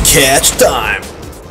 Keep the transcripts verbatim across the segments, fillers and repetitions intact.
Sketch Time!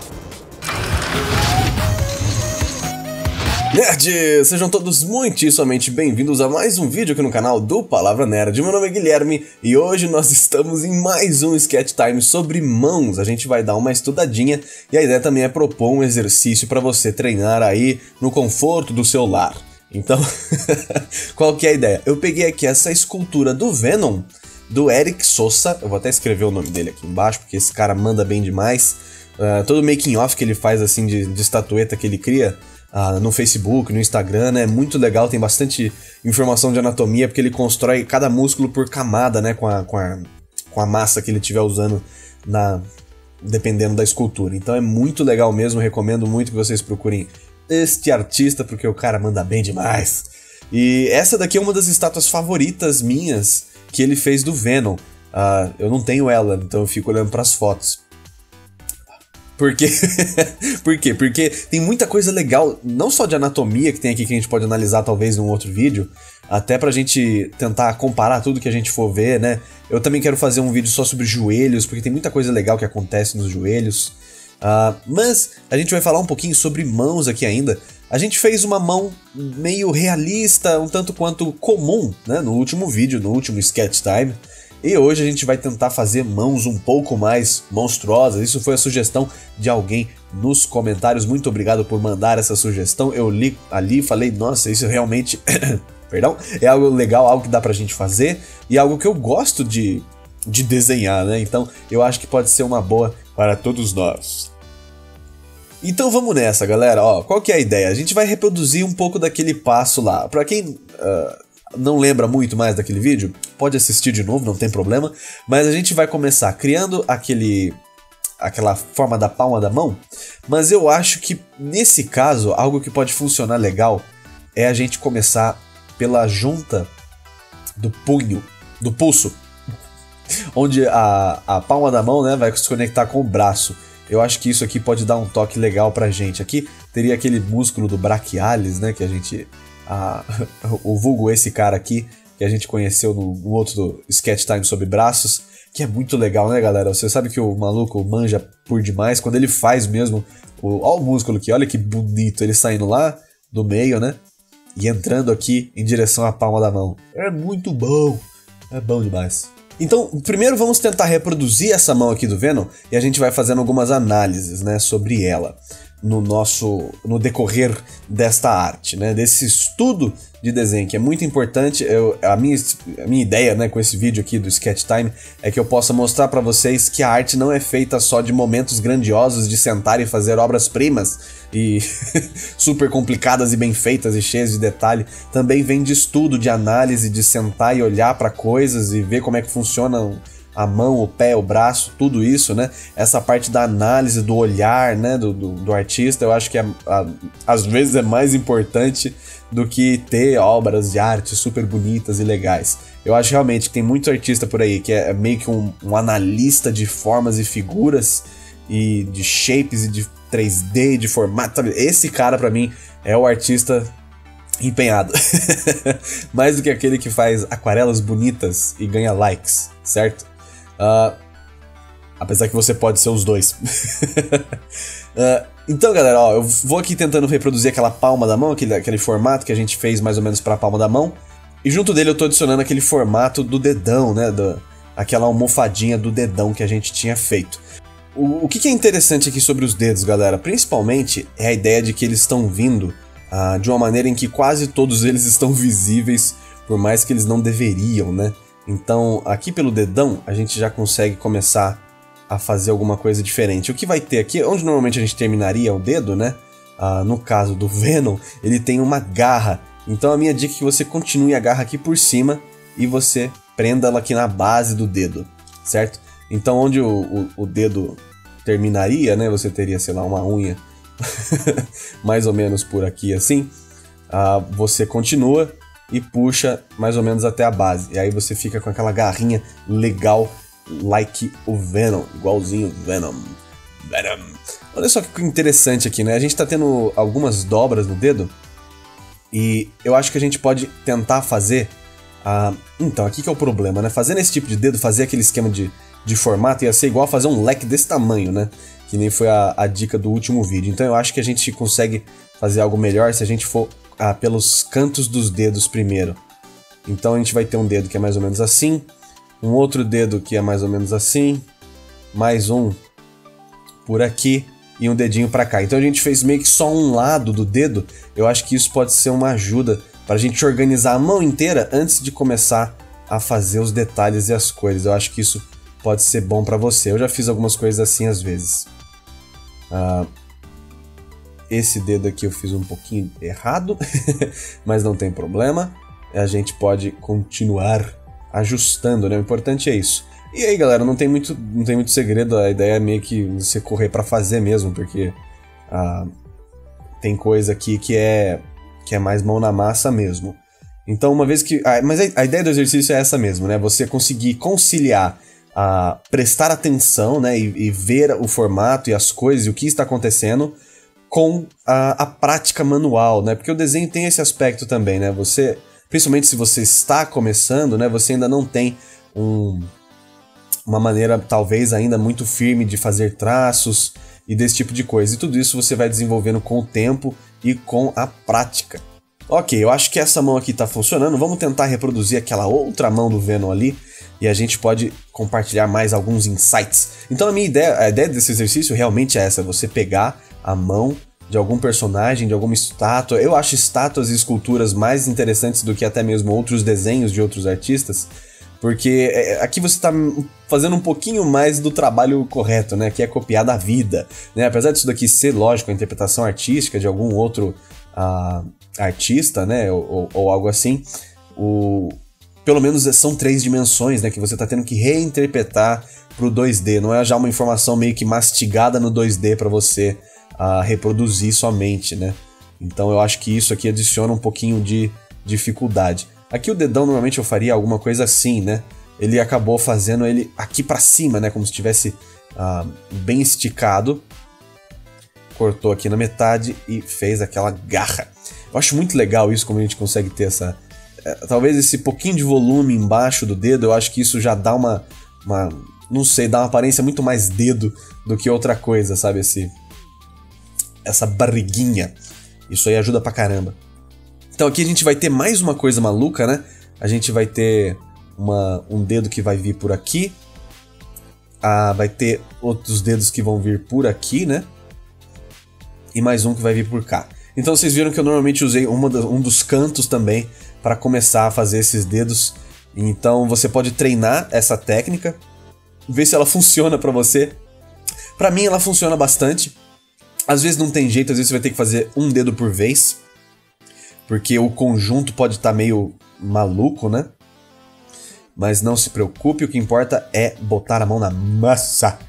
Nerds, sejam todos muitíssimamente bem-vindos a mais um vídeo aqui no canal do Palavra Nerd. Meu nome é Guilherme e hoje nós estamos em mais um Sketch Time sobre mãos. A gente vai dar uma estudadinha e a ideia também é propor um exercício para você treinar aí no conforto do seu lar. Então, qual que é a ideia? Eu peguei aqui essa escultura do Venom, do Eric Sosa. Eu vou até escrever o nome dele aqui embaixo, porque esse cara manda bem demais. Uh, todo o making off que ele faz assim de, de estatueta que ele cria uh, no Facebook, no Instagram, né? É muito legal, tem bastante informação de anatomia, porque ele constrói cada músculo por camada, né? Com a, com a, com a massa que ele estiver usando, na, dependendo da escultura. Então é muito legal mesmo, recomendo muito que vocês procurem este artista, porque o cara manda bem demais. E essa daqui é uma das estátuas favoritas minhas que ele fez do Venom. Uh, eu não tenho ela, então eu fico olhando pras fotos. Por quê? Por quê? Porque tem muita coisa legal, não só de anatomia que tem aqui que a gente pode analisar talvez num outro vídeo, até pra gente tentar comparar tudo que a gente for ver, né? Eu também quero fazer um vídeo só sobre joelhos, porque tem muita coisa legal que acontece nos joelhos. Uh, mas a gente vai falar um pouquinho sobre mãos aqui ainda. A gente fez uma mão meio realista, um tanto quanto comum, né, no último vídeo, no último Sketch Time. E hoje a gente vai tentar fazer mãos um pouco mais monstruosas. Isso foi a sugestão de alguém nos comentários. Muito obrigado por mandar essa sugestão. Eu li ali e falei, nossa, isso realmente perdão, é algo legal, algo que dá pra gente fazer. E algo que eu gosto de, de desenhar, né? Então eu acho que pode ser uma boa para todos nós. Então vamos nessa, galera. Ó, qual que é a ideia? A gente vai reproduzir um pouco daquele passo lá. Pra quem uh, não lembra muito mais daquele vídeo, pode assistir de novo, não tem problema. Mas a gente vai começar criando aquele, aquela forma da palma da mão. Mas eu acho que, nesse caso, algo que pode funcionar legal é a gente começar pela junta do punho, do pulso. Onde a, a palma da mão, né, vai se conectar com o braço. Eu acho que isso aqui pode dar um toque legal pra gente. Aqui teria aquele músculo do brachialis, né, que a gente... A, o vulgo esse cara aqui, que a gente conheceu no, no outro Sketch Time sobre braços, que é muito legal, né, galera? Você sabe que o maluco manja por demais, quando ele faz mesmo... O, ó o músculo aqui, olha que bonito, ele saindo lá do meio, né, e entrando aqui em direção à palma da mão. É muito bom, é bom demais. Então, primeiro vamos tentar reproduzir essa mão aqui do Venom e a gente vai fazendo algumas análises, né, sobre ela no nosso, no decorrer desta arte, né, desse estudo de desenho, que é muito importante. Eu, a, minha, a minha ideia, né, com esse vídeo aqui do Sketch Time é que eu possa mostrar pra vocês que a arte não é feita só de momentos grandiosos de sentar e fazer obras-primas e super complicadas e bem feitas e cheias de detalhe. Também vem de estudo, de análise, de sentar e olhar pra coisas e ver como é que funciona a mão, o pé, o braço, tudo isso, né? Essa parte da análise, do olhar, né, do, do, do artista, eu acho que é, a, às vezes é mais importante do que ter obras de arte super bonitas e legais. Eu acho realmente que tem muito artista por aí que é meio que um, um analista de formas e figuras e de shapes e de três D, de formato, sabe? Esse cara pra mim é o artista empenhado. Mais do que aquele que faz aquarelas bonitas e ganha likes, certo? Uh, apesar que você pode ser os dois. uh, então, galera, ó, eu vou aqui tentando reproduzir aquela palma da mão, aquele, aquele formato que a gente fez mais ou menos para a palma da mão. E junto dele eu tô adicionando aquele formato do dedão, né? Do, aquela almofadinha do dedão que a gente tinha feito. O, o que, que é interessante aqui sobre os dedos, galera? Principalmente é a ideia de que eles estão vindo uh, de uma maneira em que quase todos eles estão visíveis, por mais que eles não deveriam, né? Então, aqui pelo dedão, a gente já consegue começar a fazer alguma coisa diferente. O que vai ter aqui, onde normalmente a gente terminaria o dedo, né? Ah, no caso do Venom, ele tem uma garra. Então a minha dica é que você continue a garra aqui por cima e você prenda ela aqui na base do dedo, certo? Então onde o, o, o dedo terminaria, né? Você teria, sei lá, uma unha mais ou menos por aqui assim. Ah, você continua e puxa mais ou menos até a base. E aí você fica com aquela garrinha legal, like o Venom, igualzinho o Venom. Venom. Olha só que interessante aqui, né? A gente tá tendo algumas dobras no dedo e eu acho que a gente pode tentar fazer... Uh, então, aqui que é o problema, né? Fazendo esse tipo de dedo, fazer aquele esquema de, de formato, ia ser igual a fazer um leque desse tamanho, né? Que nem foi a, a dica do último vídeo. Então eu acho que a gente consegue fazer algo melhor se a gente for ah, pelos cantos dos dedos primeiro. Então a gente vai ter um dedo que é mais ou menos assim, um outro dedo que é mais ou menos assim, mais um por aqui e um dedinho pra cá. Então a gente fez meio que só um lado do dedo. Eu acho que isso pode ser uma ajuda pra gente organizar a mão inteira antes de começar a fazer os detalhes e as cores. Eu acho que isso pode ser bom pra você. Eu já fiz algumas coisas assim às vezes. Ah, esse dedo aqui eu fiz um pouquinho errado, mas não tem problema. A gente pode continuar ajustando, né? O importante é isso. E aí, galera, não tem muito, não tem muito segredo. A ideia é meio que você correr pra fazer mesmo, porque ah, tem coisa aqui que é, que é mais mão na massa mesmo. Então, uma vez que... Ah, mas a, a ideia do exercício é essa mesmo, né? Você conseguir conciliar, ah, prestar atenção, né? E, e ver o formato e as coisas e o que está acontecendo com a, a prática manual, né? Porque o desenho tem esse aspecto também, né? Você... Principalmente se você está começando, né? Você ainda não tem um, uma maneira, talvez, ainda muito firme de fazer traços e desse tipo de coisa. E tudo isso você vai desenvolvendo com o tempo e com a prática. Ok, eu acho que essa mão aqui está funcionando. Vamos tentar reproduzir aquela outra mão do Venom ali. E a gente pode compartilhar mais alguns insights. Então a minha ideia, a ideia desse exercício realmente é essa. Você pegar a mão de algum personagem, de alguma estátua. Eu acho estátuas e esculturas mais interessantes do que até mesmo outros desenhos de outros artistas, porque aqui você está fazendo um pouquinho mais do trabalho correto, né, que é copiar da vida, né? Apesar disso daqui ser, lógico, a interpretação artística de algum outro uh, artista, né, ou, ou algo assim, o... pelo menos são três dimensões, né, que você está tendo que reinterpretar pro dois D, não é já uma informação meio que mastigada no dois D para você a reproduzir somente, né? Então eu acho que isso aqui adiciona um pouquinho de dificuldade. Aqui o dedão normalmente eu faria alguma coisa assim, né? Ele acabou fazendo ele aqui pra cima, né? Como se estivesse uh, bem esticado. Cortou aqui na metade e fez aquela garra. Eu acho muito legal isso, como a gente consegue ter essa... Uh, talvez esse pouquinho de volume embaixo do dedo, eu acho que isso já dá uma... uma não sei, dá uma aparência muito mais dedo do que outra coisa, sabe? Esse... essa barriguinha. Isso aí ajuda pra caramba. Então aqui a gente vai ter mais uma coisa maluca, né? A gente vai ter uma, um dedo que vai vir por aqui. Ah, vai ter outros dedos que vão vir por aqui, né? E mais um que vai vir por cá. Então vocês viram que eu normalmente usei uma da, um dos cantos também para começar a fazer esses dedos. Então você pode treinar essa técnica, ver se ela funciona pra você. Pra mim ela funciona bastante. Às vezes não tem jeito, às vezes você vai ter que fazer um dedo por vez, porque o conjunto pode estar meio maluco, né? Mas não se preocupe, o que importa é botar a mão na massa.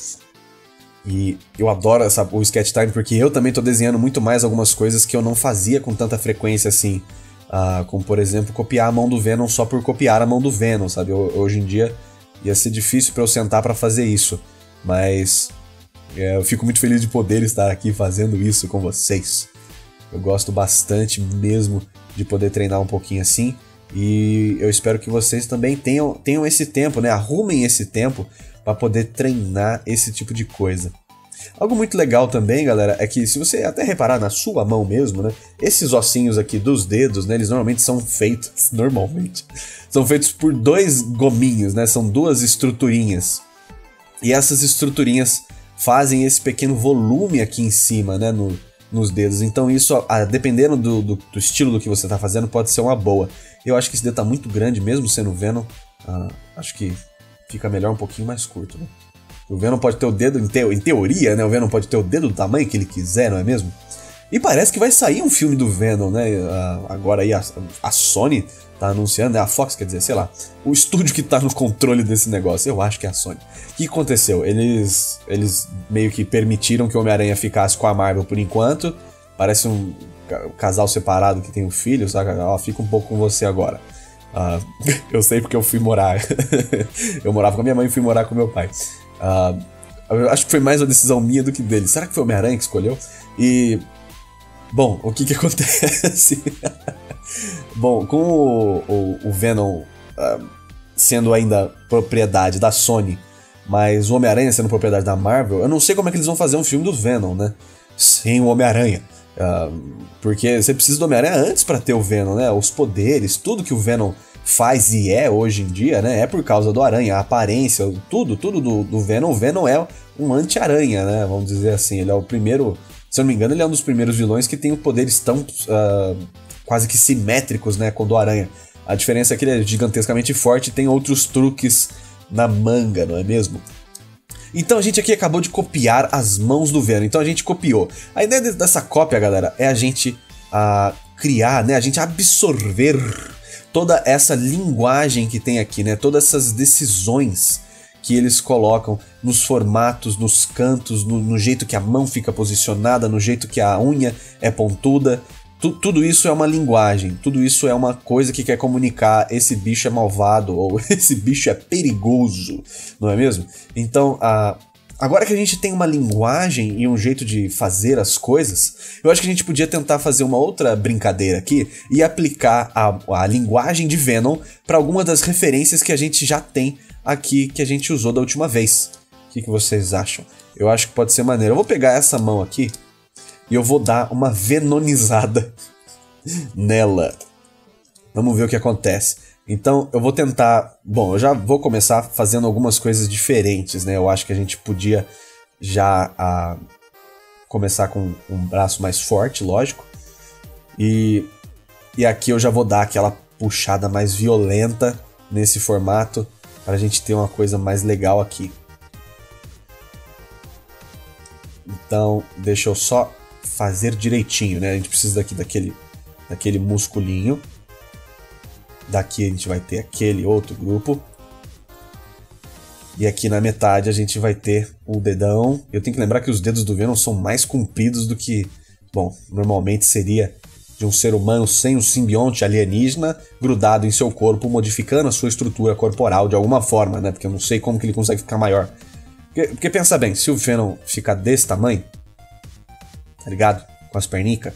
E eu adoro essa, o Sketch Time, porque eu também tô desenhando muito mais algumas coisas que eu não fazia com tanta frequência assim. Uh, como, por exemplo, copiar a mão do Venom só por copiar a mão do Venom, sabe? Eu, hoje em dia ia ser difícil pra eu sentar pra fazer isso, mas... eu fico muito feliz de poder estar aqui fazendo isso com vocês. Eu gosto bastante mesmo de poder treinar um pouquinho assim. E eu espero que vocês também tenham, tenham esse tempo, né? Arrumem esse tempo para poder treinar esse tipo de coisa. Algo muito legal também, galera, é que se você até reparar na sua mão mesmo, né? Esses ossinhos aqui dos dedos, né? Eles normalmente são feitos, normalmente, são feitos por dois gominhos, né? São duas estruturinhas. E essas estruturinhas fazem esse pequeno volume aqui em cima, né, no, nos dedos. Então isso, ah, dependendo do, do, do estilo do que você está fazendo, pode ser uma boa. Eu acho que esse dedo tá muito grande, mesmo sendo Venom, ah, acho que fica melhor um pouquinho mais curto, né? O Venom pode ter o dedo, em, teo, em teoria, né, o Venom pode ter o dedo do tamanho que ele quiser, não é mesmo? E parece que vai sair um filme do Venom, né, ah, agora aí a, a Sony tá anunciando, né, a Fox, quer dizer, sei lá, o estúdio que tá no controle desse negócio, eu acho que é a Sony. O que aconteceu? Eles, eles meio que permitiram que o Homem-Aranha ficasse com a Marvel por enquanto, parece um casal separado que tem um filho, sabe? Ó, fica um pouco com você agora. Uh, eu sei porque eu fui morar, eu morava com a minha mãe e fui morar com meu pai. Uh, eu acho que foi mais uma decisão minha do que dele. Será que foi o Homem-Aranha que escolheu? E... bom, o que que acontece? Bom, com o, o, o Venom uh, sendo ainda propriedade da Sony, Mas o Homem-Aranha sendo propriedade da Marvel, eu não sei como é que eles vão fazer um filme do Venom, né? Sem o Homem-Aranha. Uh, porque você precisa do Homem-Aranha antes pra ter o Venom, né? Os poderes, tudo que o Venom faz e é hoje em dia, né? É por causa do Aranha, a aparência, tudo, tudo do, do Venom. O Venom é um anti-aranha, né? Vamos dizer assim. Ele é o primeiro, se eu não me engano, ele é um dos primeiros vilões que tem poderes tão uh, quase que simétricos, né? Com o do Aranha. A diferença é que ele é gigantescamente forte e tem outros truques na manga, não é mesmo? Então a gente aqui acabou de copiar as mãos do Venom. Então a gente copiou. A ideia dessa cópia, galera, é a gente uh, criar, né? A gente absorver toda essa linguagem que tem aqui, né? Todas essas decisões que eles colocam nos formatos, nos cantos, no, no jeito que a mão fica posicionada, no jeito que a unha é pontuda. Tu, tudo isso é uma linguagem, tudo isso é uma coisa que quer comunicar: esse bicho é malvado ou esse bicho é perigoso, não é mesmo? Então, a, agora que a gente tem uma linguagem e um jeito de fazer as coisas, eu acho que a gente podia tentar fazer uma outra brincadeira aqui e aplicar a, a linguagem de Venom para alguma das referências que a gente já tem aqui, que a gente usou da última vez. O que, que vocês acham? Eu acho que pode ser maneiro. Eu vou pegar essa mão aqui e eu vou dar uma venonizada nela. Vamos ver o que acontece. Então eu vou tentar... Bom, eu já vou começar fazendo algumas coisas diferentes, né? Eu acho que a gente podia já a, começar com um braço mais forte, lógico. E, e aqui eu já vou dar aquela puxada mais violenta nesse formato, para a gente ter uma coisa mais legal aqui. Então, deixa eu só fazer direitinho, né? A gente precisa daqui daquele, daquele musculinho. Daqui a gente vai ter aquele outro grupo. E aqui na metade a gente vai ter o dedão. Eu tenho que lembrar que os dedos do Venom são mais compridos do que... Bom, normalmente seria de um ser humano sem um simbionte alienígena grudado em seu corpo, modificando a sua estrutura corporal de alguma forma, né? Porque eu não sei como que ele consegue ficar maior. Porque, porque pensa bem, se o Venom ficar desse tamanho, tá ligado? Com as pernicas.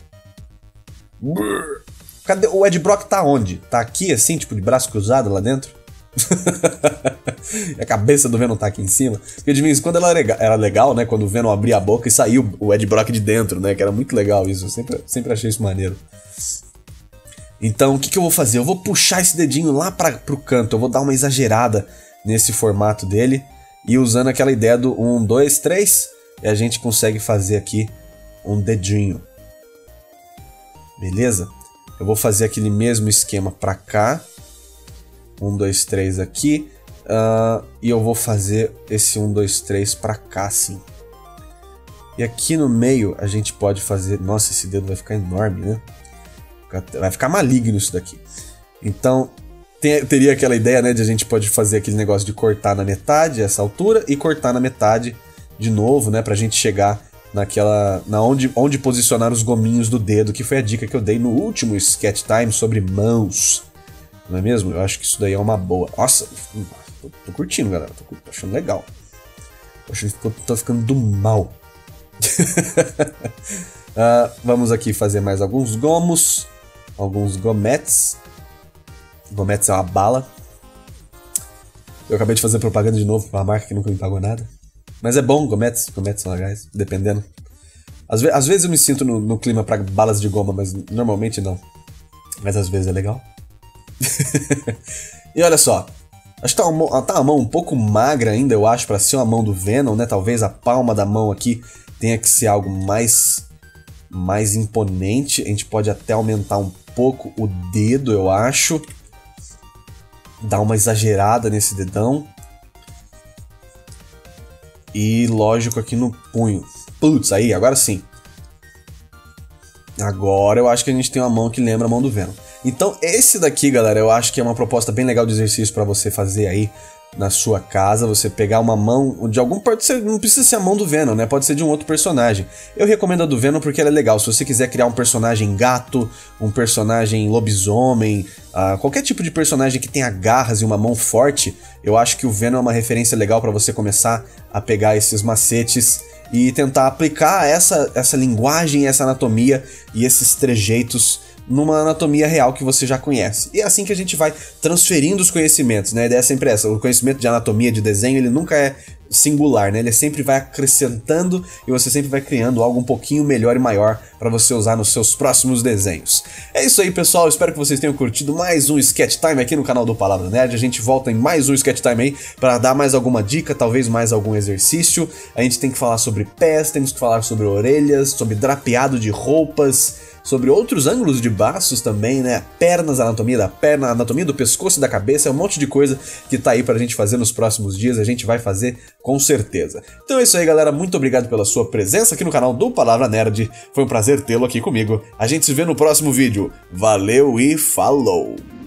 Cadê? O Ed Brock tá onde? Tá aqui assim, tipo de braço cruzado lá dentro? E a cabeça do Venom tá aqui em cima. Porque de vez em quando ela era legal, era legal, né? Quando o Venom abria a boca e saiu o Ed Brock de dentro, né? Que era muito legal isso. Eu sempre, sempre achei isso maneiro. Então, o que, que eu vou fazer? Eu vou puxar esse dedinho lá pra, pro canto. Eu vou dar uma exagerada nesse formato dele. E usando aquela ideia do um, dois, três. E a gente consegue fazer aqui um dedinho. Beleza? Eu vou fazer aquele mesmo esquema pra cá. um, dois, três aqui. Uh, e eu vou fazer esse um, dois, três pra cá, sim. E aqui no meio a gente pode fazer... Nossa, esse dedo vai ficar enorme, né? Vai ficar maligno isso daqui. Então, tem, teria aquela ideia, né? De a gente pode fazer aquele negócio de cortar na metade, essa altura, e cortar na metade de novo, né? Pra gente chegar naquela... Na onde, onde posicionar os gominhos do dedo, que foi a dica que eu dei no último Sketch Time sobre mãos. Não é mesmo? Eu acho que isso daí é uma boa. Nossa, tô, tô curtindo, galera. Tô, tô achando legal. Tô achando que tô, tô ficando do mal. uh, vamos aqui fazer mais alguns gomos. Alguns gometes. Gometes é uma bala. Eu acabei de fazer propaganda de novo pra uma marca que nunca me pagou nada. Mas é bom, gometes. Gometes são legais, dependendo. Às, ve às vezes eu me sinto no, no clima pra balas de goma, mas normalmente não. Mas às vezes é legal. E olha só, acho que tá uma, tá uma mão um pouco magra ainda, eu acho, pra ser uma mão do Venom, né? Talvez a palma da mão aqui tenha que ser algo mais, mais imponente. A gente pode até aumentar um pouco o dedo, eu acho. Dar uma exagerada nesse dedão. E lógico aqui no punho. Putz, aí, agora sim. Agora eu acho que a gente tem uma mão que lembra a mão do Venom. Então esse daqui, galera, eu acho que é uma proposta bem legal de exercício pra você fazer aí na sua casa. Você pegar uma mão de algum... Pode ser, não precisa ser a mão do Venom, né? Pode ser de um outro personagem. Eu recomendo a do Venom porque ela é legal. Se você quiser criar um personagem gato, um personagem lobisomem, uh, qualquer tipo de personagem que tenha garras e uma mão forte, eu acho que o Venom é uma referência legal pra você começar a pegar esses macetes e tentar aplicar essa, essa linguagem, essa anatomia e esses trejeitos numa anatomia real que você já conhece. E é assim que a gente vai transferindo os conhecimentos, né? A ideia é sempre essa, o conhecimento de anatomia, de desenho, ele nunca é singular, né? Ele sempre vai acrescentando e você sempre vai criando algo um pouquinho melhor e maior para você usar nos seus próximos desenhos. É isso aí, pessoal. Espero que vocês tenham curtido mais um Sketch Time aqui no canal do Palavra Nerd. A gente volta em mais um Sketch Time aí para dar mais alguma dica, talvez mais algum exercício. A gente tem que falar sobre pés, temos que falar sobre orelhas, sobre drapeado de roupas, sobre outros ângulos de braços também, né? Pernas, a anatomia da perna, a anatomia do pescoço e da cabeça, é um monte de coisa que tá aí pra gente fazer nos próximos dias, a gente vai fazer com certeza. Então é isso aí, galera, muito obrigado pela sua presença aqui no canal do Palavra Nerd, foi um prazer tê-lo aqui comigo. A gente se vê no próximo vídeo, valeu e falou!